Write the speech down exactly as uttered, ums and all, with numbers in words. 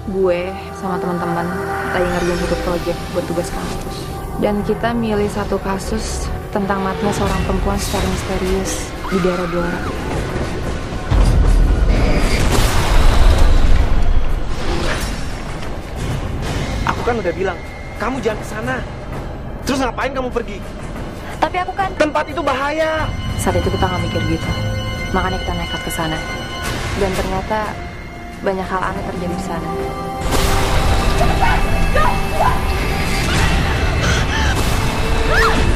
gue sama teman-teman lagi ngerjain satu project buat tugas kampus. Dan kita milih satu kasus tentang matinya seorang perempuan secara misterius di daerah Blora. Aku kan udah bilang, kamu jangan ke sana. Terus ngapain kamu pergi? Tapi aku kan... Tempat itu bahaya. Saat itu kita nggak mikir gitu. Makanya kita nekat ke sana. Dan ternyata banyak hal aneh terjadi di sana. Cepetan!